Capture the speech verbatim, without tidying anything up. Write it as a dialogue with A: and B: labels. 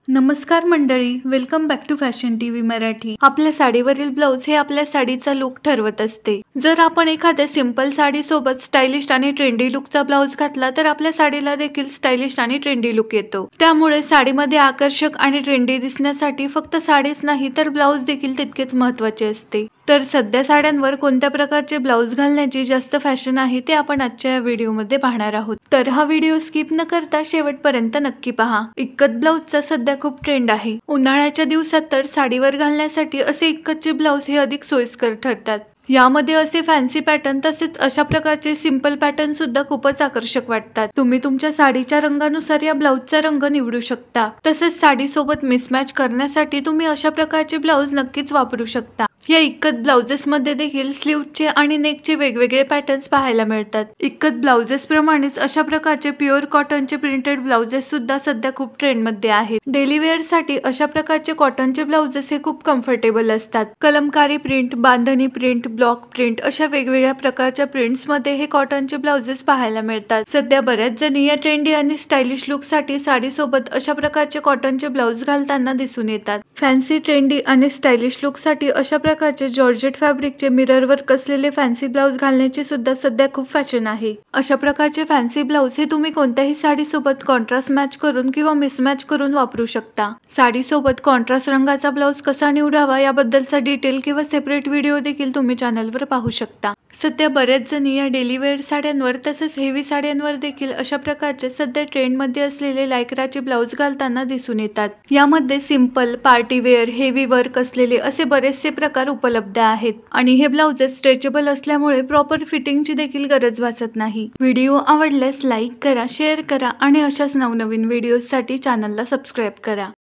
A: नमस्कार मंडळी, welcome back to fashion TV Marathi. आपल्या साडीवरील ब्लाउज हे आपल्या साडीचा लुक ठरवत असते। जर आपण एखाद्या सिंपल साडी सोबत स्टायलिश आणि ट्रेंडी लुकचा ब्लाउज घातला तर आपल्या साडीला देखील स्टायलिश आणि ट्रेंडी लुक येतो। त्यामुळे साडीमध्ये आकर्षक आणि ट्रेंडी दिसण्यासाठी फक्त साडीच नाही तर ब्लाउज देखील तितकेच महत्त्वाचे असते। तर सध्या साड्यांवर कोणत्या प्रकारचे ब्लाउज घालण्याची जास्त फॅशन आहे ते आपण आजच्या या व्हिडिओमध्ये पाहणार आहोत। तर हा व्हिडिओ स्किप न करता शेवटपर्यंत नक्की पहा। इक्कत ब्लाउजचा सध्या खूप ट्रेंड आहे। उन्हाळ्याच्या दिवसात तर साडीवर घालण्यासाठी असे इक्कतचे ब्लाउज हे अधिक सोयीस्कर ठरतात। यामध्ये असे फॅन्सी पॅटर्न तसेच अशा प्रकारचे सिंपल पॅटर्न सुद्धा खूपच आकर्षक वाटतात। तुम्ही तुमच्या साडीच्या रंगानुसार या ब्लाउजचा रंग निवडू शकता। तसेच साडी सोबत मिसमॅच करण्यासाठी तुम्ही अशा प्रकारचे ब्लाउज नक्कीच वापरू शकता। या इक्कत ब्लाउजेस मध्ये देखील स्लीव्हचे आणि नेकचे वेगवेगळे पॅटर्न्स पाहायला मिळतात। इक्कत ब्लाउजेस प्रमाणेच अशा प्रकारचे प्युअर कॉटनचे प्रिंटेड ब्लाउजेस सुद्धा सध्या खूप ट्रेंड मध्ये आहेत। डेली वेअर साठी अशा प्रकारचे कॉटनचे ब्लाउजेस हे खूप कम्फर्टेबल असतात। Kalamkari print, bandhani print, block print अशा वेगवेगळ्या प्रकारच्या प्रिंट्स मध्ये हे कॉटनचे ब्लाउजेस पाहायला मिळतात। सध्या बऱ्याच जणी या ट्रेंडी आणि स्टायलिश लुक साठी साडी सोबत अशा प्रकारचे कॉटनचे ब्लाउज घालताना दिसून येतात। फॅन्सी ट्रेंडी आणि स्टायलिश लुक साठी अशा प्रकारचे जॉर्जेट फॅब्रिकचे मिरर वर्क असलेले फॅन्सी ब्लाउज घालण्याची सुद्धा सध्या खूप फॅशन आहे। अशा प्रकारचे फॅन्सी ब्लाउज हे तुम्ही कोणत्याही साडी सोबत कॉन्ट्रास्ट मॅच करून किंवा मिसमॅच करून वापरू शकता। साडी सोबत कॉन्ट्रास्ट रंगाचा ब्लाउज कसा निवडावा याबद्दलचा डिटेल किंवा सेपरेट व्हिडिओ देखील तुम्ही चॅनलवर पाहू शकता। सध्या बऱ्याच जणी या डेली वेअर साड्यांवर तसेच हेवी साड्यांवर देखील अशा प्रकारचे सध्या ट्रेंड मध्ये असलेले लायक्राचे ब्लाउज घालताना दिसून येतात। यामध्ये simple, party wear, heavy work असलेले असे बरेचसे प्रकार उपलब्ध आहेत आणि हे ब्लाउजेस स्ट्रेचेबल असल्यामुळे प्रॉपर फिटिंगची देखील गरज भासत नाही। व्हिडिओ आवडल्यास लाईक करा, शेअर करा आणि अशाच नवनवीन व्हिडिओसाठी चॅनलला सबस्क्राईब करा।